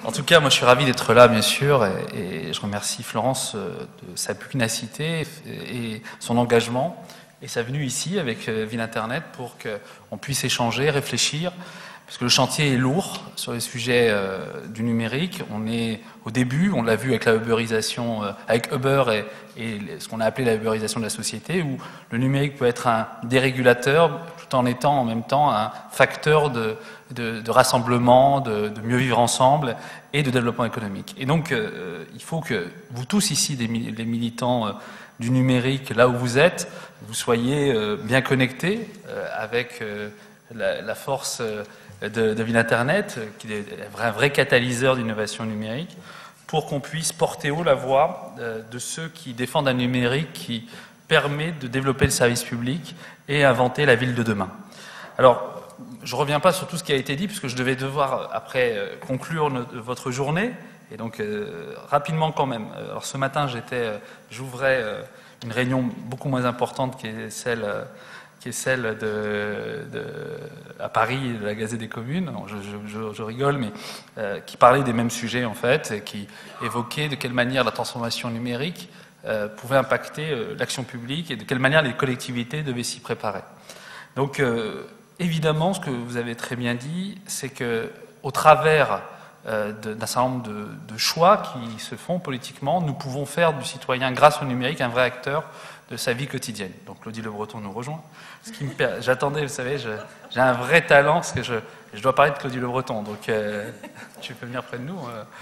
En tout cas, moi je suis ravi d'être là, bien sûr, et je remercie Florence de sa pugnacité et son engagement et sa venue ici avec Ville Internet pour qu'on puisse échanger, réfléchir, parce que le chantier est lourd sur les sujets du numérique. On est au début, on l'a vu avec la uberisation, avec Uber et ce qu'on a appelé la uberisation de la société, où le numérique peut être un dérégulateur tout en étant en même temps un facteur de rassemblement, de mieux vivre ensemble et de développement économique. Et donc, il faut que vous tous ici, les militants du numérique, là où vous êtes, vous soyez bien connectés avec la force de Ville Internet, qui est un vrai catalyseur d'innovation numérique, pour qu'on puisse porter haut la voix de ceux qui défendent un numérique qui permet de développer le service public et inventer la ville de demain. Alors, je ne reviens pas sur tout ce qui a été dit, puisque je devais devoir, après, conclure votre journée, et donc rapidement quand même. Alors ce matin, j'ouvrais une réunion beaucoup moins importante qui est celle à Paris, de la Gazette des Communes. Je rigole, mais qui parlait des mêmes sujets en fait, et qui évoquait de quelle manière la transformation numérique pouvait impacter l'action publique et de quelle manière les collectivités devaient s'y préparer. Donc évidemment, ce que vous avez très bien dit, c'est que au travers d'un certain nombre de choix qui se font politiquement, nous pouvons faire du citoyen, grâce au numérique, un vrai acteur de sa vie quotidienne. Donc Claudie Le Breton nous rejoint. J'attendais, vous savez, j'ai un vrai talent, parce que je dois parler de Claudie Le Breton, donc tu peux venir près de nous.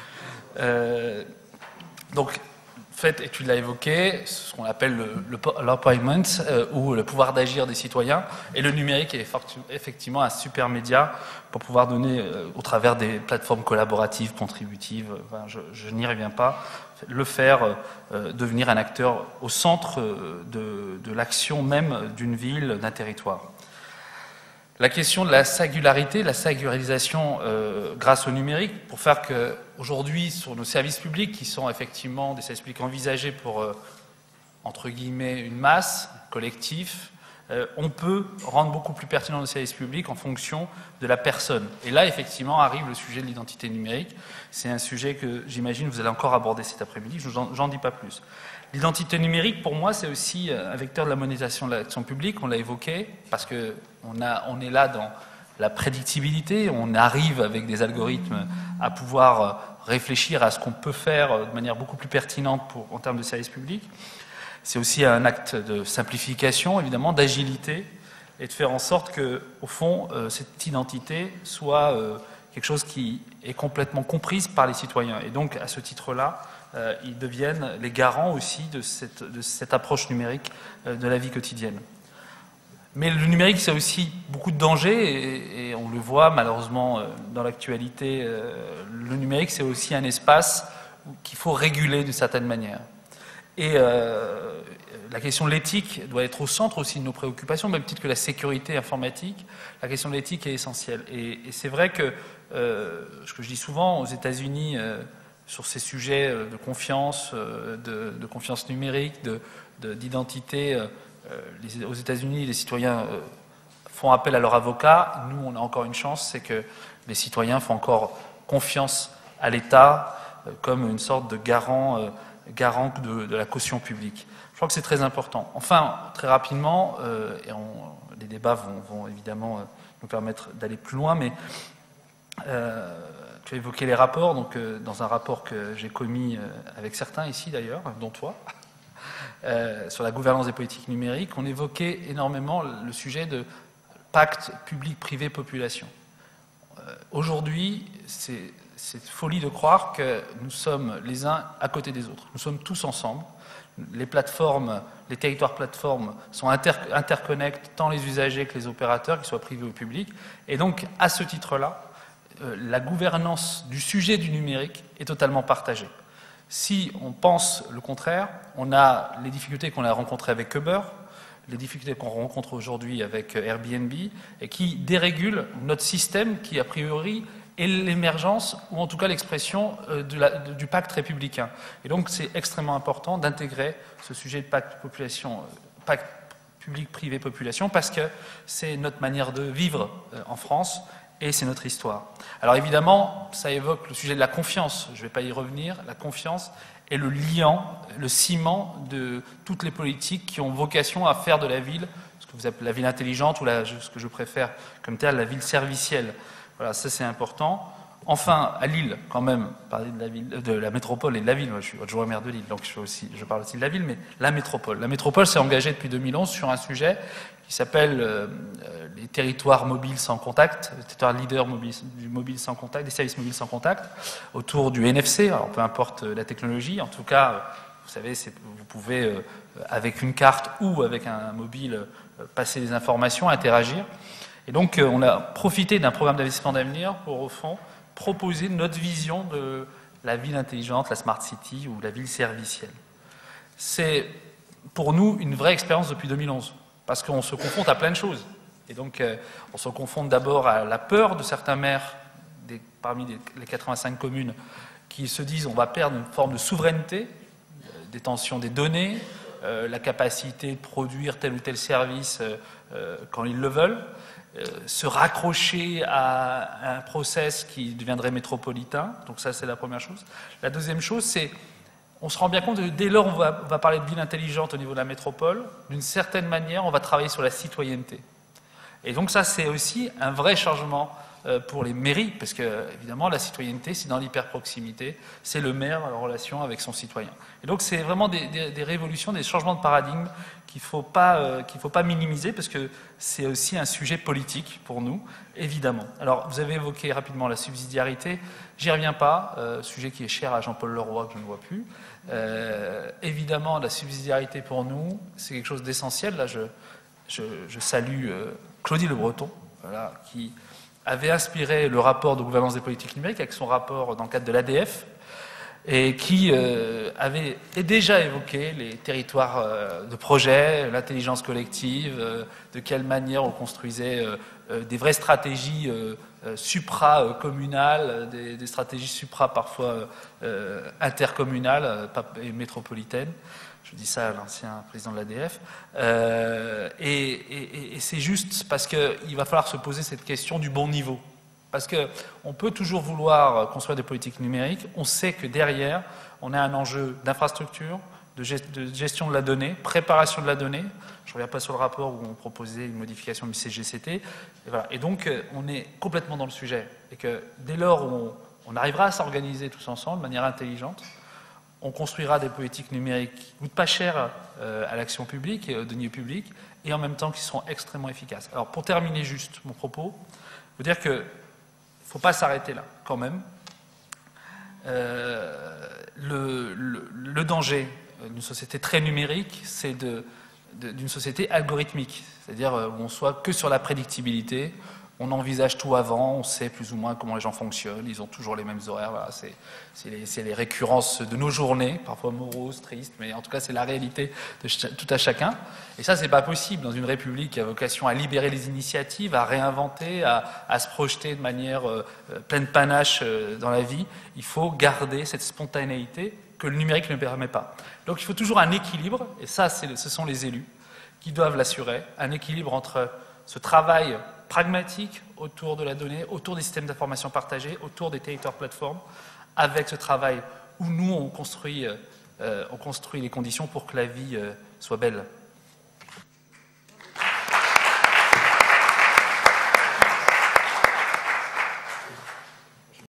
Donc, et tu l'as évoqué, ce qu'on appelle l'empowerment, ou le pouvoir d'agir des citoyens, et le numérique est effectivement un super média pour pouvoir donner, au travers des plateformes collaboratives, contributives, enfin, je n'y reviens pas, le faire devenir un acteur au centre de l'action même d'une ville, d'un territoire. La question de la singularité, la singularisation grâce au numérique, pour faire qu'aujourd'hui, sur nos services publics, qui sont effectivement des services publics envisagés pour, entre guillemets, une masse, collectif, on peut rendre beaucoup plus pertinent nos services publics en fonction de la personne. Et là, effectivement, arrive le sujet de l'identité numérique. C'est un sujet que, j'imagine, vous allez encore aborder cet après-midi. J'en dis pas plus. L'identité numérique, pour moi, c'est aussi un vecteur de la monétisation de l'action publique. On l'a évoqué, parce qu'on est là dans la prédictibilité. On arrive avec des algorithmes à pouvoir réfléchir à ce qu'on peut faire de manière beaucoup plus pertinente en termes de services publics. C'est aussi un acte de simplification, évidemment, d'agilité, et de faire en sorte que, au fond, cette identité soit quelque chose qui est complètement comprise par les citoyens. Et donc, à ce titre-là, ils deviennent les garants aussi de cette approche numérique de la vie quotidienne. Mais le numérique, c'est aussi beaucoup de dangers, et on le voit malheureusement dans l'actualité. Le numérique, c'est aussi un espace qu'il faut réguler d'une certaine manière. Et la question de l'éthique doit être au centre aussi de nos préoccupations, même titre que la sécurité informatique. La question de l'éthique est essentielle. Et c'est vrai que, ce que je dis souvent, aux États-Unis, sur ces sujets de confiance, de confiance numérique, d'identité, aux États-Unis, les citoyens font appel à leur avocat. Nous, on a encore une chance, c'est que les citoyens font encore confiance à l'État comme une sorte de garant de la caution publique. Je crois que c'est très important. Enfin, très rapidement, les débats vont évidemment nous permettre d'aller plus loin, mais tu as évoqué les rapports, donc dans un rapport que j'ai commis avec certains ici d'ailleurs, dont toi, sur la gouvernance des politiques numériques, on évoquait énormément le sujet de pacte public-privé-population. Aujourd'hui, c'est folie de croire que nous sommes les uns à côté des autres. Nous sommes tous ensemble. Les plateformes, les territoires plateformes sont interconnectent tant les usagers que les opérateurs, qu'ils soient privés ou publics. Et donc, à ce titre-là, la gouvernance du sujet du numérique est totalement partagée. Si on pense le contraire, on a les difficultés qu'on a rencontrées avec Uber, les difficultés qu'on rencontre aujourd'hui avec Airbnb, et qui dérégulent notre système qui, a priori, est l'émergence, ou en tout cas l'expression du pacte républicain. Et donc c'est extrêmement important d'intégrer ce sujet de pacte public-privé-population, parce que c'est notre manière de vivre en France, et c'est notre histoire. Alors évidemment, ça évoque le sujet de la confiance, je ne vais pas y revenir, la confiance est le liant, le ciment de toutes les politiques qui ont vocation à faire de la ville, ce que vous appelez la ville intelligente ou ce que je préfère comme tel, la ville servicielle. Voilà, ça c'est important. Enfin, à Lille, quand même, parler de la ville, de la métropole et de la ville. Moi, je suis adjoint maire de Lille, donc je parle aussi de la ville, mais la métropole. La métropole s'est engagée depuis 2011 sur un sujet qui s'appelle les territoires mobiles sans contact, les territoires leaders du mobile sans contact, des services mobiles sans contact, autour du NFC. Alors, peu importe la technologie, en tout cas, vous savez, vous pouvez, avec une carte ou avec un mobile, passer des informations, interagir. Et donc, on a profité d'un programme d'investissement d'avenir pour, au fond, proposer notre vision de la ville intelligente, la smart city ou la ville servicielle. C'est pour nous une vraie expérience depuis 2011, parce qu'on se confronte à plein de choses. Et donc, on se confronte d'abord à la peur de certains maires, parmi les 85 communes, qui se disent on va perdre une forme de souveraineté, détention des données, la capacité de produire tel ou tel service quand ils le veulent, se raccrocher à un process qui deviendrait métropolitain. Donc ça, c'est la première chose. La deuxième chose, c'est on se rend bien compte que dès lors on va parler de ville intelligente au niveau de la métropole, d'une certaine manière, on va travailler sur la citoyenneté. Et donc ça, c'est aussi un vrai changement pour les mairies, parce que, évidemment, la citoyenneté, c'est dans l'hyperproximité, c'est le maire en relation avec son citoyen. Et donc, c'est vraiment des révolutions, des changements de paradigme qu'il ne faut pas minimiser, parce que c'est aussi un sujet politique pour nous, évidemment. Alors, vous avez évoqué rapidement la subsidiarité, j'y reviens pas, sujet qui est cher à Jean-Paul Leroy, que je ne vois plus. Évidemment, la subsidiarité pour nous, c'est quelque chose d'essentiel. Là, je salue Claudie Le Breton, voilà, qui avait inspiré le rapport de gouvernance des politiques numériques avec son rapport dans le cadre de l'ADF et qui avait déjà évoqué les territoires de projet, l'intelligence collective, de quelle manière on construisait des vraies stratégies supra-communales, des stratégies supra parfois intercommunales et métropolitaines. Je dis ça à l'ancien président de l'ADF. Et c'est juste parce qu'il va falloir se poser cette question du bon niveau. Parce qu'on peut toujours vouloir construire des politiques numériques. On sait que derrière, on a un enjeu d'infrastructure, de gestion de la donnée, préparation de la donnée. Je ne reviens pas sur le rapport où on proposait une modification du CGCT. Et, voilà. Et donc, on est complètement dans le sujet. Et que dès lors où on arrivera à s'organiser tous ensemble de manière intelligente, on construira des politiques numériques qui ne coûtent pas cher à l'action publique et aux deniers publics, et en même temps qui seront extrêmement efficaces. Alors, pour terminer juste mon propos, je veux dire qu'il ne faut pas s'arrêter là, quand même. Le danger d'une société très numérique, c'est d'une société algorithmique, c'est-à-dire où on soit que sur la prédictibilité. On envisage tout avant, on sait plus ou moins comment les gens fonctionnent, ils ont toujours les mêmes horaires, voilà, c'est les récurrences de nos journées, parfois moroses, tristes, mais en tout cas c'est la réalité de tout à chacun. Et ça, c'est pas possible dans une république qui a vocation à libérer les initiatives, à réinventer, à se projeter de manière pleine panache dans la vie. Il faut garder cette spontanéité que le numérique ne permet pas. Donc il faut toujours un équilibre, et ça, ce sont les élus qui doivent l'assurer, un équilibre entre ce travail pragmatique autour de la donnée, autour des systèmes d'information partagés, autour des territoires plateformes, avec ce travail où nous, on construit les conditions pour que la vie soit belle.